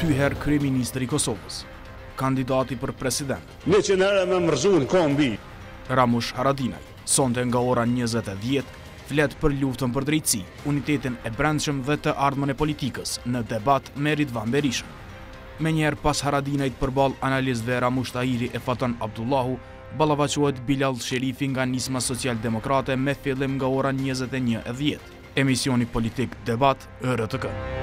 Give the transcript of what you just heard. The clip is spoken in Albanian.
dy herë kryeministri i Kosovës, kandidati për president. Ne që nëra me mërzun, kombi. Ramush Haradinaj, sonte nga ora 20:10, flet për luftën për drejtësi, unitetin e brendshëm dhe të ardhmen e politikës në debat me Ridvan Berishën. Menjëherë pas Haradinajt përballë analistëve Ramush Tahiri e Fatan Abdullahu, ballafaqohet Bilal Sherifi nga Nisma Social-Demokrate me fillim nga ora 21:10. Emisioni politik Debat, RTK.